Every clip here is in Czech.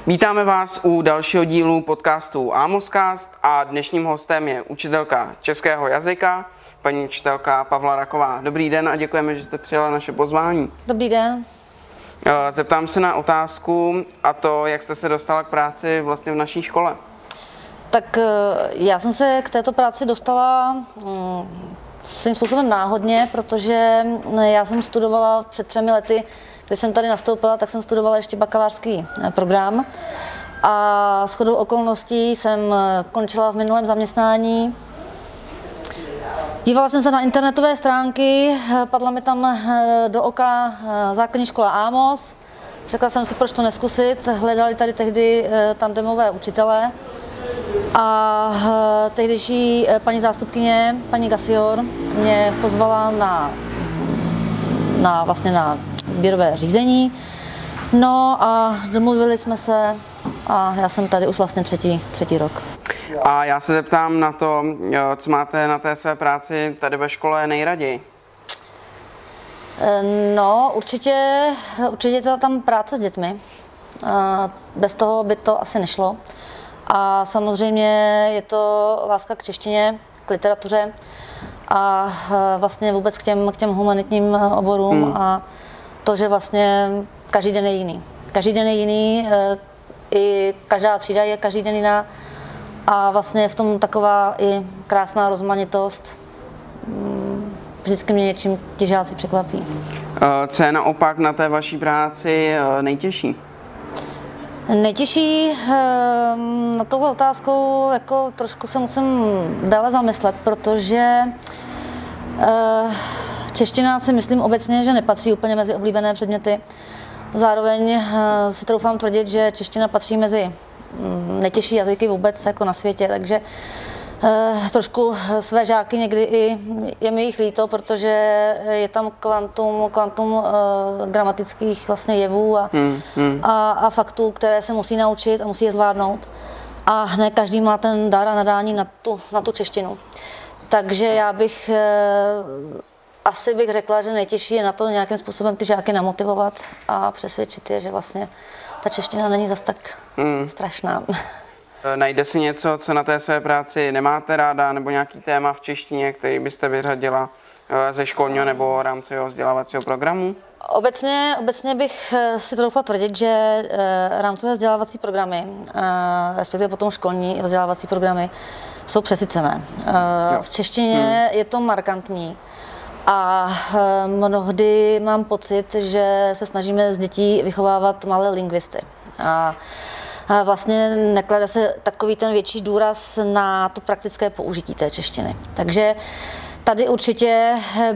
Vítáme vás u dalšího dílu podcastu Amoscast a dnešním hostem je učitelka českého jazyka, paní učitelka Pavla Raková. Dobrý den a děkujeme, že jste přijala naše pozvání. Dobrý den. Zeptám se na otázku a to, jak jste se dostala k práci vlastně v naší škole. Tak já jsem se k této práci dostala svým způsobem náhodně, protože já jsem studovala před 3 lety, když jsem tady nastoupila, tak jsem studovala ještě bakalářský program a shodou okolností jsem končila v minulém zaměstnání. Dívala jsem se na internetové stránky, padla mi tam do oka základní škola Amos. Řekla jsem si, proč to neskusit, hledali tady tehdy tandemové učitele a tehdejší paní zástupkyně, paní Gasior, mě pozvala na výběrové řízení. No a domluvili jsme se a já jsem tady už vlastně třetí rok. A já se zeptám na to, co máte na té své práci tady ve škole nejraději? No, určitě tam práce s dětmi. Bez toho by to asi nešlo. A samozřejmě je to láska k češtině, k literatuře a vlastně vůbec k těm humanitním oborům a to, že vlastně každý den je jiný. Každý den je jiný, i každá třída je každý den jiná a vlastně v tom taková i krásná rozmanitost. Vždycky mě něčím ti žáci překvapí. Co je naopak na té vaší práci nejtěžší? Nejtěžší na tou otázkou jako trošku se musím dále zamyslet, protože čeština si myslím obecně, že nepatří úplně mezi oblíbené předměty. Zároveň si troufám tvrdit, že čeština patří mezi nejtěžší jazyky vůbec jako na světě, takže trošku své žáky někdy i je mi jich líto, protože je tam kvantum gramatických vlastně jevů a faktů, které se musí naučit a musí je zvládnout. A ne každý má ten dar a nadání na tu češtinu. Takže já bych asi řekla, že nejtěžší je na to nějakým způsobem ty žáky namotivovat a přesvědčit je, že vlastně ta čeština není zas tak strašná. Najde si něco, co na té své práci nemáte ráda, nebo nějaký téma v češtině, který byste vyřadila ze školního nebo rámcového vzdělávacího programu? Obecně bych si troufla tvrdit, že rámcové vzdělávací programy, respektive potom školní vzdělávací programy, jsou přesycené. V češtině je to markantní a mnohdy mám pocit, že se snažíme z dětí vychovávat malé lingvisty. A vlastně neklade se takový ten větší důraz na to praktické použití té češtiny. Takže tady určitě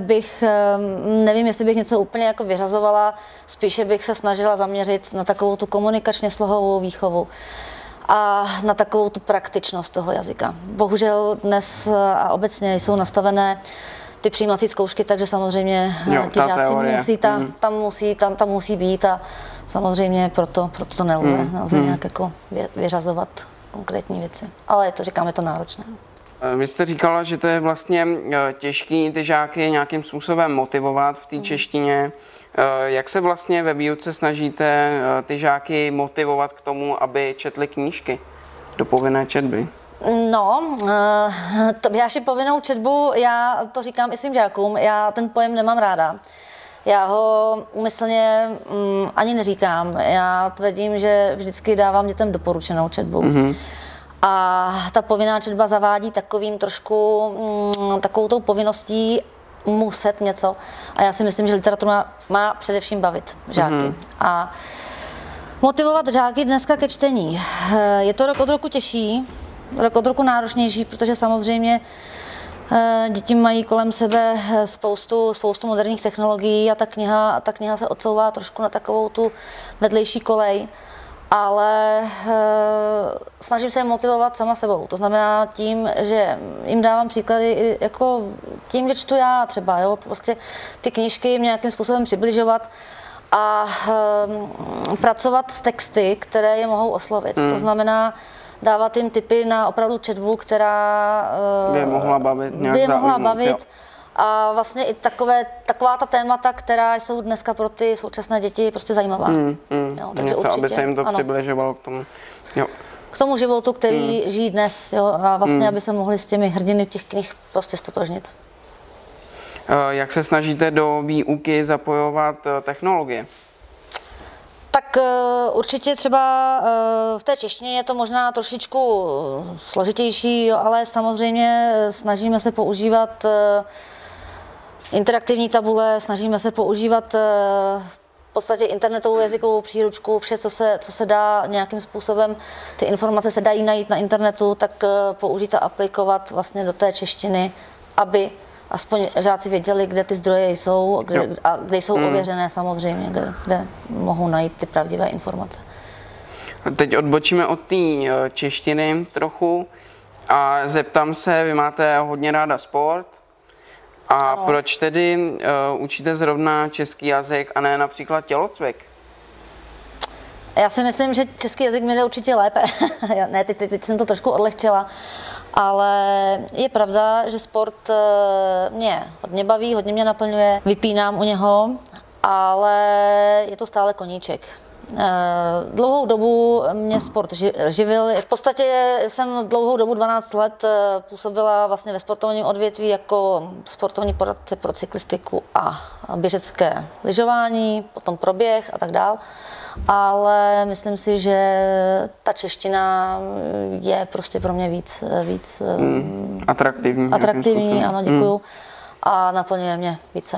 nevím, jestli bych něco úplně jako vyřazovala, spíše bych se snažila zaměřit na takovou tu komunikačně slohovou výchovu a na takovou tu praktičnost toho jazyka. Bohužel dnes a obecně jsou nastavené ty přijímací zkoušky, takže samozřejmě ti žáci tam musí být a samozřejmě proto to nelze nějak jako vyřazovat konkrétní věci. Ale říkáme to náročné. Vy jste říkala, že to je vlastně těžké ty žáky nějakým způsobem motivovat v té češtině. Jak se vlastně ve výuce snažíte ty žáky motivovat k tomu, aby četli knížky do povinné četby? No, já povinnou četbu, já to říkám i svým žákům, já ten pojem nemám ráda. Já ho úmyslně ani neříkám, já tvrdím, že vždycky dávám dětem doporučenou četbu. A ta povinná četba zavádí takovou tou povinností muset něco. A já si myslím, že literatura má především bavit žáky. A motivovat žáky dneska ke čtení. Je to rok od roku těžší, rok od roku náročnější, protože samozřejmě děti mají kolem sebe spoustu moderních technologií a ta kniha se odsouvá trošku na takovou tu vedlejší kolej. Ale snažím se je motivovat sama sebou. To znamená tím, že jim dávám příklady, jako tím, že čtu já třeba, jo? Prostě ty knížky jim nějakým způsobem přibližovat a pracovat s texty, které je mohou oslovit. To znamená dávat jim tipy na opravdu četbu, která by je mohla bavit. a vlastně i taková ta témata, která jsou dneska pro ty současné děti prostě zajímavá. Jo, takže něco, určitě, aby se jim to ano, přibližovalo k tomu. Jo. k tomu životu, který žijí dnes, jo, a vlastně, aby se mohli s těmi hrdiny těch knih prostě stotožnit. Jak se snažíte do výuky zapojovat technologie? Tak určitě třeba v té češtině je to možná trošičku složitější, jo, ale samozřejmě snažíme se používat interaktivní tabule, snažíme se používat v podstatě internetovou jazykovou příručku, vše, co se dá nějakým způsobem, ty informace se dají najít na internetu, tak použít a aplikovat vlastně do té češtiny, aby aspoň žáci věděli, kde ty zdroje jsou a kde jsou ověřené samozřejmě, kde mohou najít ty pravdivé informace. Teď odbočíme od té češtiny trochu a zeptám se, vy máte hodně ráda sport a ano. Proč tedy učíte zrovna český jazyk a ne například tělocvik? Já si myslím, že český jazyk mi jde určitě lépe. Ne, teď jsem to trošku odlehčila, ale je pravda, že sport mě hodně baví, hodně mě naplňuje, vypínám u něho, ale je to stále koníček. Dlouhou dobu mě sport živil. V podstatě jsem dlouhou dobu, 12 let, působila vlastně ve sportovním odvětví jako sportovní poradce pro cyklistiku a běžecké lyžování, potom proběh a tak dál. Ale myslím si, že ta čeština je prostě pro mě víc atraktivní, ano, děkuju, a naplňuje mě více.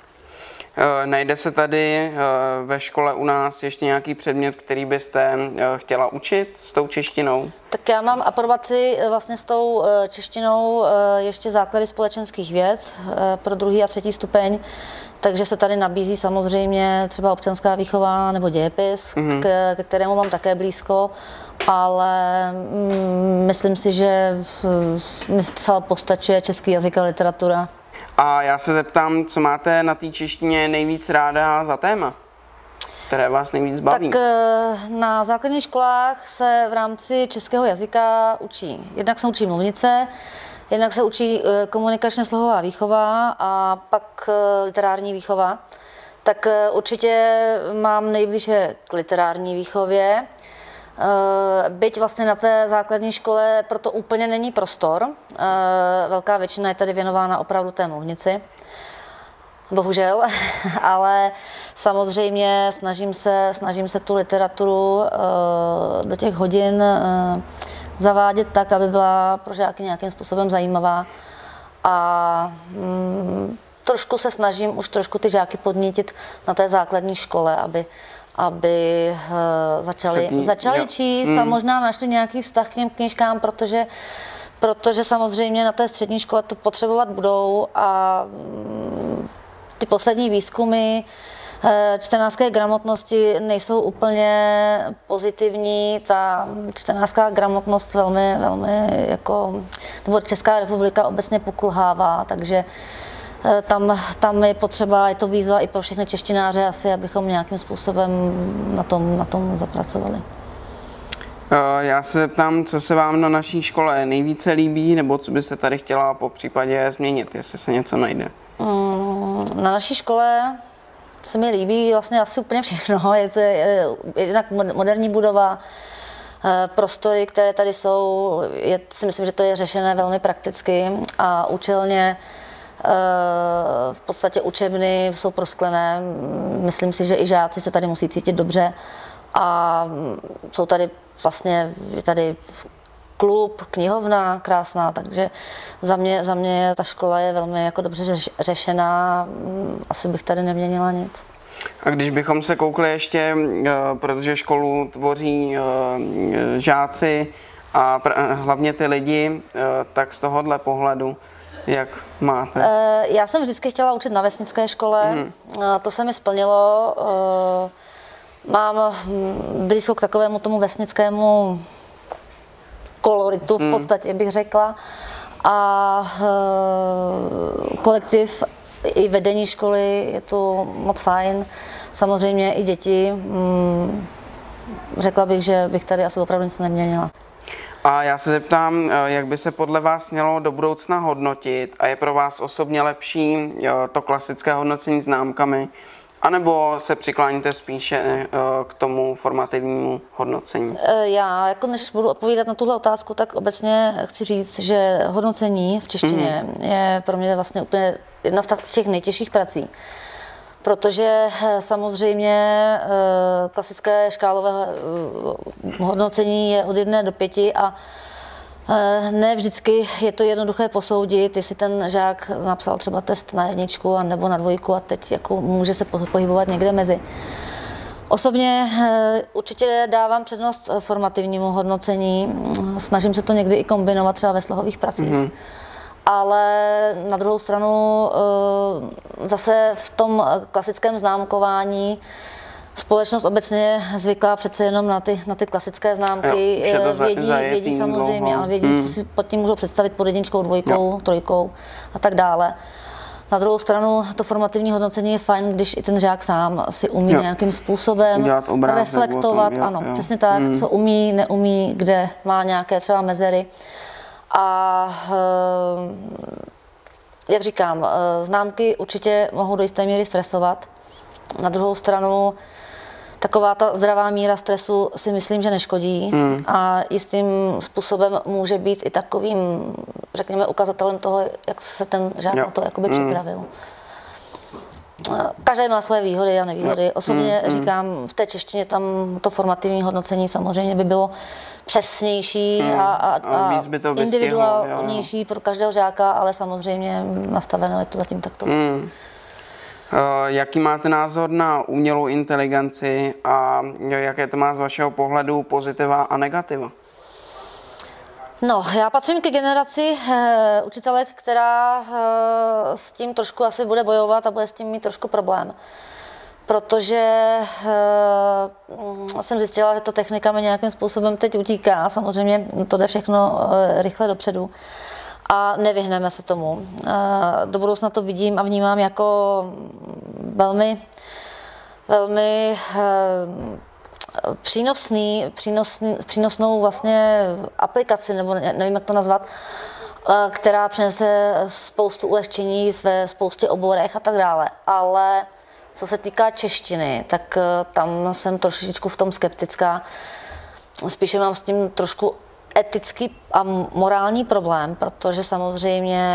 Najde se tady ve škole u nás ještě nějaký předmět, který byste chtěla učit s tou češtinou? Tak já mám aprobaci vlastně s tou češtinou ještě základy společenských věd pro 2. a 3. stupeň, takže se tady nabízí samozřejmě třeba občanská výchova nebo dějepis, ke kterému mám také blízko, ale myslím si, že mi zcela postačuje český jazyk a literatura. A já se zeptám, co máte na té češtině nejvíc ráda za téma, které vás nejvíc baví? Tak na základních školách se v rámci českého jazyka učí. Jednak se učí mluvnice, jednak se učí komunikačně slohová výchova a pak literární výchova. Tak určitě mám nejblíže k literární výchově. Byť vlastně na té základní škole proto úplně není prostor. Velká většina je tady věnována opravdu té mluvnici. Bohužel, ale samozřejmě snažím se tu literaturu do těch hodin zavádět tak, aby byla pro žáky nějakým způsobem zajímavá. A trošku se snažím už trošku ty žáky podnítit na té základní škole, aby začali číst a možná našli nějaký vztah k těm knížkám, protože samozřejmě na té střední škole to potřebovat budou a ty poslední výzkumy čtenářské gramotnosti nejsou úplně pozitivní. Ta čtenářská gramotnost velmi nebo Česká republika obecně pokulhává, takže tam je potřeba, je to výzva i pro všechny češtináře asi, abychom nějakým způsobem na tom zapracovali. Já se zeptám, co se vám na naší škole nejvíce líbí, nebo co byste tady chtěla po případě změnit, jestli se něco najde? Na naší škole se mi líbí vlastně asi úplně všechno. Je to jednak moderní budova, prostory, které tady jsou, si myslím, že to je řešené velmi prakticky a účelně. V podstatě učebny jsou prosklené, myslím si, že i žáci se tady musí cítit dobře a jsou tady vlastně, je tady klub, knihovna krásná, takže za mě ta škola je velmi jako dobře řešená, asi bych tady neměnila nic. A když bychom se koukli ještě, protože školu tvoří žáci a hlavně ty lidi, tak z tohohle pohledu, jak máte? Já jsem vždycky chtěla učit na vesnické škole, to se mi splnilo. Mám blízko k takovému tomu vesnickému koloritu, v podstatě bych řekla. A kolektiv i vedení školy je to moc fajn. Samozřejmě i děti. Řekla bych, že bych tady asi opravdu nic neměnila. A já se zeptám, jak by se podle vás mělo do budoucna hodnotit a je pro vás osobně lepší to klasické hodnocení známkami, anebo se přikláníte spíše k tomu formativnímu hodnocení? Já, jako než budu odpovídat na tuhle otázku, tak obecně chci říct, že hodnocení v češtině je pro mě vlastně úplně jedna z těch nejtěžších prací. Protože samozřejmě klasické škálové hodnocení je od 1 do 5 a ne vždycky je to jednoduché posoudit, jestli ten žák napsal třeba test na 1 a nebo na 2 a teď jako může se pohybovat někde mezi. Osobně určitě dávám přednost formativnímu hodnocení, snažím se to někdy i kombinovat třeba ve slohových pracích. Ale na druhou stranu zase v tom klasickém známkování společnost obecně zvyklá přece jenom na ty klasické známky, vědí samozřejmě, ale vědí, co si pod tím můžou představit pod 1, 2, 3 a tak dále. Na druhou stranu to formativní hodnocení je fajn, když i ten žák sám si umí nějakým způsobem reflektovat, přesně tak, co umí, neumí, kde má nějaké třeba mezery. A jak říkám, známky určitě mohou do jisté míry stresovat. Na druhou stranu taková ta zdravá míra stresu si myslím, že neškodí a jistým způsobem může být i takovým, řekněme, ukazatelem toho, jak se ten žák na to jakoby připravil. Každý má svoje výhody a nevýhody. Osobně říkám, v té češtině tam to formativní hodnocení samozřejmě by bylo přesnější a individuálnější pro každého žáka, ale samozřejmě nastaveno je to zatím takto. Jaký máte názor na umělou inteligenci a jaké to má z vašeho pohledu pozitiva a negativa? No, já patřím ke generaci učitelek, která s tím trošku asi bude bojovat a bude s tím mít trošku problém. Protože jsem zjistila, že ta technika mi nějakým způsobem teď utíká. Samozřejmě to jde všechno rychle dopředu a nevyhneme se tomu. Do budoucna to vidím a vnímám jako velmi přínosnou vlastně aplikaci, nebo nevím, jak to nazvat, která přinese spoustu ulehčení ve spoustě oborech a tak dále. Ale co se týká češtiny, tak tam jsem trošičku v tom skeptická. Spíše mám s tím trošku etický a morální problém, protože samozřejmě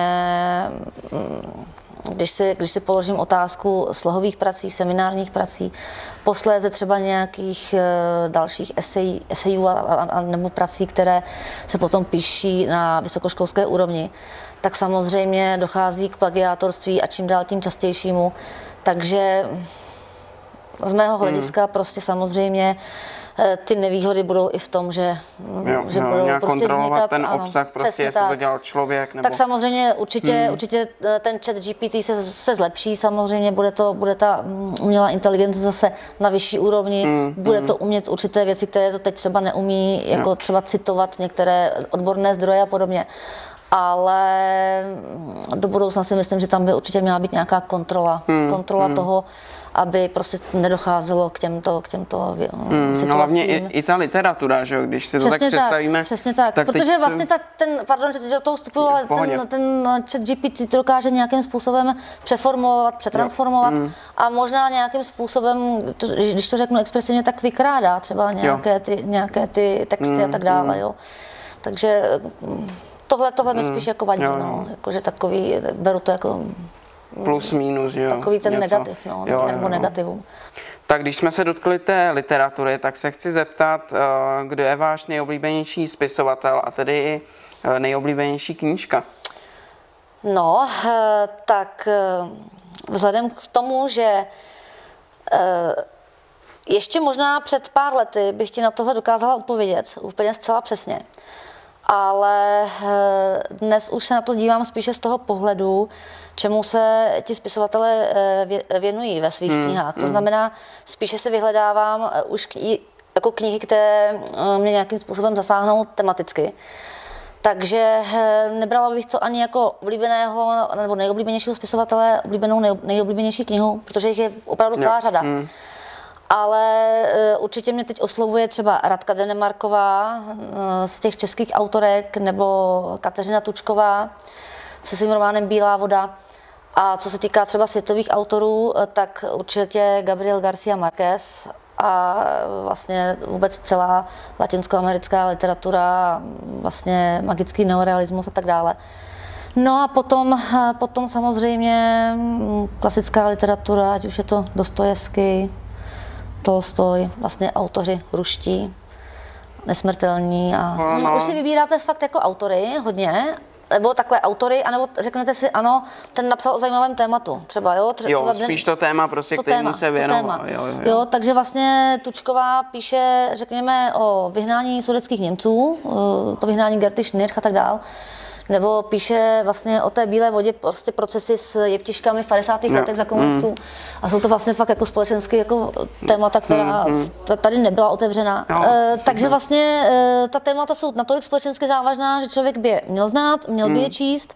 když si položím otázku slohových prací, seminárních prací, posléze třeba nějakých dalších esejů nebo prací, které se potom píší na vysokoškolské úrovni, tak samozřejmě dochází k plagiátorství a čím dál tím častějšímu. Takže z mého hlediska prostě samozřejmě ty nevýhody budou i v tom, že budou prostě vznikat ten obsah, prostě jestli to dělal člověk. Nebo... Tak samozřejmě určitě ten chat GPT se zlepší, samozřejmě bude ta umělá inteligence zase na vyšší úrovni, bude to umět určité věci, které to teď třeba neumí, jako třeba citovat některé odborné zdroje a podobně. Ale do budoucna si myslím, že tam by určitě měla být nějaká kontrola toho, aby prostě nedocházelo k těmto situacím. Hlavně i ta literatura, že jo, když si to tak představíme. Přesně tak, protože vlastně pardon, že do toho vstupuju, ale ten chat GPT to dokáže nějakým způsobem přeformulovat, přetransformovat a možná nějakým způsobem, když to řeknu expresivně, tak vykrádá třeba nějaké ty texty a tak dále, jo. Takže tohle mi spíš jako vadí, jakože takový, beru to jako plus minus, jo. Takový ten negativ, nebo negativum. Tak když jsme se dotkli té literatury, tak se chci zeptat, kdo je váš nejoblíbenější spisovatel a tedy i nejoblíbenější knížka? No, tak vzhledem k tomu, že ještě možná před pár lety bych ti na tohle dokázala odpovědět úplně zcela přesně. Ale dnes už se na to dívám spíše z toho pohledu, čemu se ti spisovatelé věnují ve svých knihách. To znamená, spíše si vyhledávám už jako knihy, které mě nějakým způsobem zasáhnou tematicky. Takže nebrala bych to ani jako oblíbeného nebo nejoblíbenějšího spisovatele, oblíbenou nejoblíbenější knihu, protože jich je opravdu celá řada. Ale určitě mě teď oslovuje třeba Radka Denemarková z těch českých autorek, nebo Kateřina Tučková se svým románem Bílá voda. A co se týká třeba světových autorů, tak určitě Gabriel García Márquez a vlastně vůbec celá latinskoamerická literatura, vlastně magický neorealismus a tak dále. No a potom samozřejmě klasická literatura, ať už je to Dostojevský, Tolstoj, vlastně autoři ruští, nesmrtelní a už si vybíráte fakt jako autory hodně, nebo takhle autory, anebo řeknete si, ano, ten napsal o zajímavém tématu, třeba, jo? Jo, spíš to téma, prostě, kterému se věnoval. Jo, takže vlastně Tučková píše, řekněme, o vyhnání sudetských Němců, to vyhnání Gerty Schnirch a tak dál, nebo píše vlastně o té Bílé vodě, prostě procesy s jeptiškami v 50. letech za komunistů. A jsou to vlastně fakt jako společensky jako témata, která tady nebyla otevřená. Takže vlastně ta témata jsou natolik společensky závažná, že člověk by je měl znát, měl by je číst,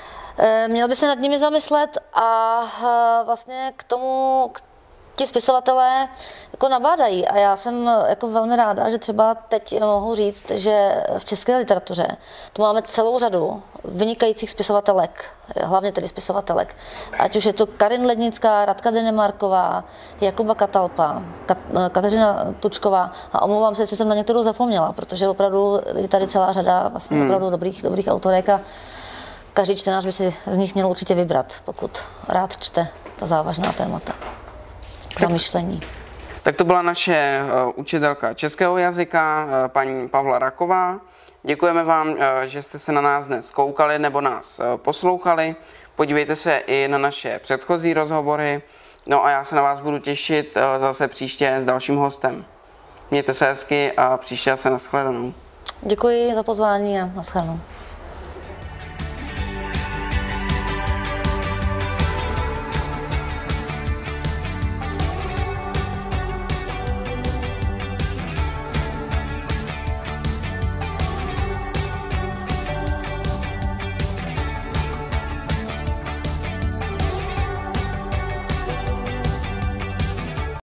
měl by se nad nimi zamyslet a vlastně k tomu ti spisovatelé jako nabádají a já jsem jako velmi ráda, že třeba teď mohu říct, že v české literatuře tu máme celou řadu vynikajících spisovatelek, hlavně tedy spisovatelek, ať už je to Karin Lednická, Radka Denemarková, Jakuba Katalpa, Kateřina Tučková a omlouvám se, jestli jsem na některou zapomněla, protože opravdu je tady celá řada vlastně opravdu dobrých autorek a každý čtenář by si z nich měl určitě vybrat, pokud rád čte ta závažná témata. Zamyšlení. Tak to byla naše učitelka českého jazyka, paní Pavla Raková. Děkujeme vám, že jste se na nás dnes koukali nebo nás poslouchali. Podívejte se i na naše předchozí rozhovory. No a já se na vás budu těšit zase příště s dalším hostem. Mějte se hezky a příště se nashledanou. Děkuji za pozvání a nashledanou.